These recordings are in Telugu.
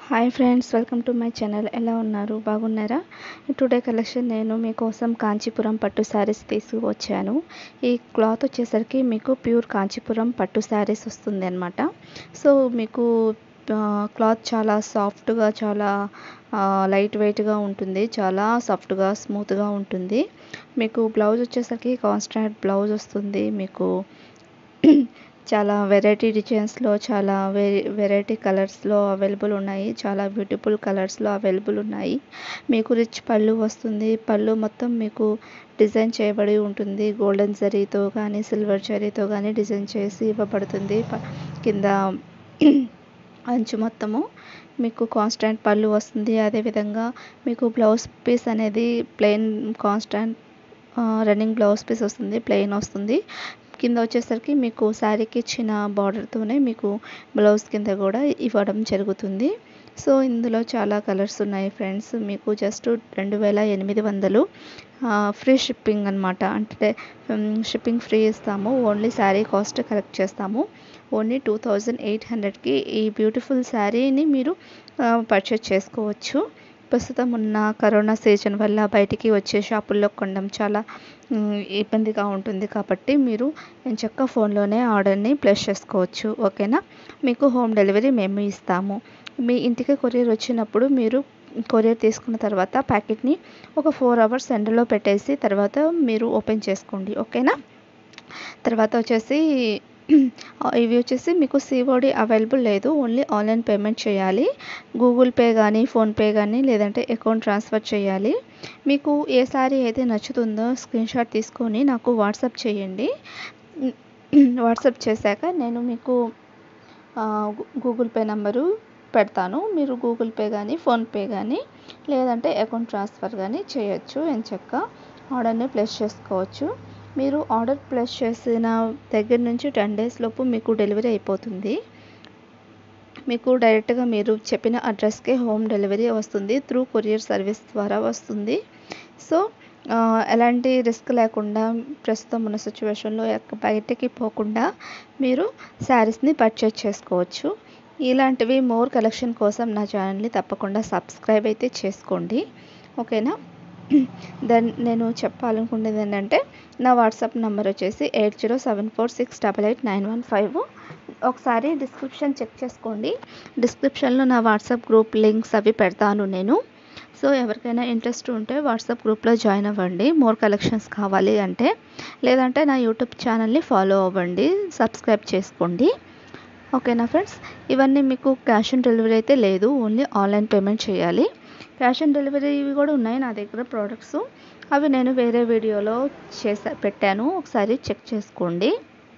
Hi friends, welcome to my channel. ఎలా ఉన్నారు? బాగున్నారా? టుడే కలెక్షన్ నేను మీకోసం కాంచీపురం పట్టు శారీస్ తీసుకువచ్చాను. ఈ క్లాత్ వచ్చేసరికి మీకు ప్యూర్ కాంచీపురం పట్టు శారీస్ వస్తుంది అనమాట. సో మీకు క్లాత్ చాలా సాఫ్ట్గా, చాలా లైట్ వెయిట్గా ఉంటుంది. చాలా సాఫ్ట్గా, స్మూత్గా ఉంటుంది. మీకు బ్లౌజ్ వచ్చేసరికి కాంట్రాస్ట్ బ్లౌజ్ వస్తుంది. మీకు చాలా వెరైటీ డిజైన్స్లో, చాలా వెరైటీ కలర్స్లో అవైలబుల్ ఉన్నాయి. చాలా బ్యూటిఫుల్ కలర్స్లో అవైలబుల్ ఉన్నాయి. మీకు రిచ్ పళ్ళు వస్తుంది. పళ్ళు మొత్తం మీకు డిజైన్ చేయబడి ఉంటుంది. గోల్డెన్ జరీతో కానీ, సిల్వర్ జరీతో కానీ డిజైన్ చేసి ఇవ్వబడుతుంది. కింద అంచు మొత్తము మీకు కాన్స్టాంట్ పళ్ళు వస్తుంది. అదేవిధంగా మీకు బ్లౌజ్ పీస్ అనేది plain constant running blouse piece వస్తుంది, ప్లెయిన్ వస్తుంది. కింద వచ్చేసరికి మీకు శారీకి ఇచ్చిన బార్డర్తోనే మీకు బ్లౌజ్ కింద కూడా ఇవ్వడం జరుగుతుంది. సో ఇందులో చాలా కలర్స్ ఉన్నాయి ఫ్రెండ్స్. మీకు జస్ట్ 2800 ఫ్రీ షిప్పింగ్ అనమాట. అంటే షిప్పింగ్ ఫ్రీ ఇస్తాము. ఓన్లీ శారీ కాస్ట్ కలెక్ట్ చేస్తాము. ఓన్లీ 2800కి ఈ బ్యూటిఫుల్ శారీని మీరు పర్చేస్ చేసుకోవచ్చు. ప్రస్తుతం ఉన్న కరోనా సీజన్ వల్ల బయటికి వచ్చే షాపుల్లో కొనడం చాలా ఇబ్బందిగా ఉంటుంది. కాబట్టి మీరు ఎంచక్కా ఫోన్లోనే ఆర్డర్ని ప్లేస్ చేసుకోవచ్చు. ఓకేనా? మీకు హోమ్ డెలివరీ మేము ఇస్తాము. మీ ఇంటికి కొరియర్ వచ్చినప్పుడు మీరు కొరియర్ తీసుకున్న తర్వాత ప్యాకెట్ని ఒక 4 అవర్స్ ఎండలో పెట్టేసి తర్వాత మీరు ఓపెన్ చేసుకోండి. ఓకేనా? తర్వాత వచ్చేసి ఇవి వచ్చేసి మీకు సిఓడి అవైలబుల్ లేదు. ఓన్లీ ఆన్లైన్ పేమెంట్ చేయాలి. గూగుల్ పే కానీ, ఫోన్పే కానీ, లేదంటే అకౌంట్ ట్రాన్స్ఫర్ చేయాలి. మీకు ఏ శారీ అయితే నచ్చుతుందో స్క్రీన్ షాట్ తీసుకొని నాకు వాట్సాప్ చేయండి. వాట్సాప్ చేశాక నేను మీకు గూగుల్ పే నెంబరు పెడతాను. మీరు గూగుల్ పే కానీ, ఫోన్పే కానీ, లేదంటే అకౌంట్ ట్రాన్స్ఫర్ కానీ చేయొచ్చు. ఎంచక్కా ఆర్డర్ని ప్లేస్ చేసుకోవచ్చు. మీరు ఆర్డర్ ప్లేస్ చేసిన దగ్గర నుంచి 10 days లోపు మీకు డెలివరీ అయిపోతుంది. మీకు డైరెక్ట్గా మీరు చెప్పిన అడ్రస్కే హోమ్ డెలివరీ వస్తుంది. త్రూ కొరియర్ సర్వీస్ ద్వారా వస్తుంది. సో ఎలాంటి రిస్క్ లేకుండా ప్రస్తుతం ఉన్న సిచ్యువేషన్లో బయటకి పోకుండా మీరు శారీస్ని పర్చేజ్ చేసుకోవచ్చు. ఇలాంటివి మోర్ కలెక్షన్ కోసం నా ఛానల్ని తప్పకుండా సబ్స్క్రైబ్ అయితే చేసుకోండి. ఓకేనా? దెన్ నేను చెప్పాలనుకునేది ఏంటంటే నా వాట్సాప్ నెంబర్ వచ్చేసి 8074688915. ఒకసారి డిస్క్రిప్షన్ చెక్ చేసుకోండి. డిస్క్రిప్షన్లో నా వాట్సాప్ గ్రూప్ లింక్స్ అవి పెడతాను నేను. సో ఎవరికైనా ఇంట్రెస్ట్ ఉంటే వాట్సాప్ గ్రూప్లో జాయిన్ అవ్వండి. మోర్ కలెక్షన్స్ కావాలి అంటే, లేదంటే నా యూట్యూబ్ ఛానల్ని ఫాలో అవ్వండి, సబ్స్క్రైబ్ చేసుకోండి. ఓకేనా ఫ్రెండ్స్? ఇవన్నీ మీకు క్యాష్ ఆన్ డెలివరీ అయితే లేదు. ఓన్లీ ఆన్లైన్ పేమెంట్ చేయాలి. క్యాష్ ఆన్ డెలివరీ కూడా ఉన్నాయి నా దగ్గర ప్రోడక్ట్స్. అవి నేను వేరే వీడియోలో పెట్టాను. ఒకసారి చెక్ చేసుకోండి.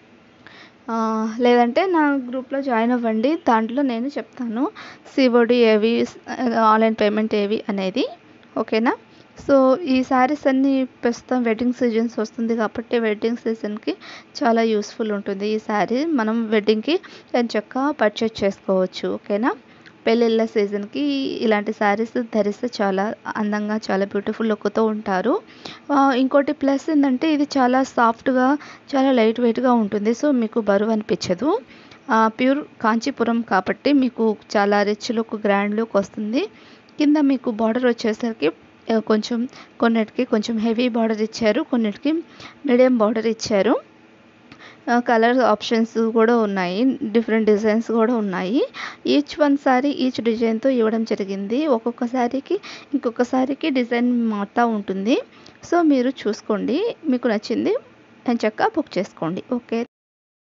లేదంటే నా గ్రూప్లో జాయిన్ అవ్వండి. దాంట్లో నేను చెప్తాను సిఓడి ఏవి, ఆన్లైన్ పేమెంట్ ఏవి అనేది. ఓకేనా? సో ఈ శారీస్ అన్నీ ప్రస్తుతం వెడ్డింగ్ సీజన్స్ వస్తుంది కాబట్టి వెడ్డింగ్ సీజన్కి చాలా యూస్ఫుల్ ఉంటుంది. ఈ శారీ మనం వెడ్డింగ్కి ఎంచక్కా పర్చేజ్ చేసుకోవచ్చు. ఓకేనా? పెళ్ళిళ్ళ సీజన్కి ఇలాంటి శారీస్ ధరిస్తే చాలా అందంగా, చాలా బ్యూటిఫుల్ లుక్తో ఉంటారు. ఇంకోటి ప్లస్ ఏంటంటే ఇది చాలా సాఫ్ట్గా, చాలా లైట్ వెయిట్గా ఉంటుంది. సో మీకు బరువు అనిపించదు. ప్యూర్ కాంచీపురం కాబట్టి మీకు చాలా రిచ్ లుక్, గ్రాండ్ లుక్ వస్తుంది. కింద మీకు బార్డర్ వచ్చేసరికి కొన్నిటికి కొంచెం హెవీ బార్డర్ ఇచ్చారు, కొన్నిటికి మీడియం బార్డర్ ఇచ్చారు. కలర్ ఆప్షన్స్ కూడా ఉన్నాయి, డిఫరెంట్ డిజైన్స్ కూడా ఉన్నాయి. ఈచ్ డిజైన్తో ఇవ్వడం జరిగింది. ఒక్కొక్క శారీకి ఇంకొక శారీకి డిజైన్ మారుతూ ఉంటుంది. సో మీరు చూసుకోండి, మీకు నచ్చింది ఎంచక్కా బుక్ చేసుకోండి. ఓకే.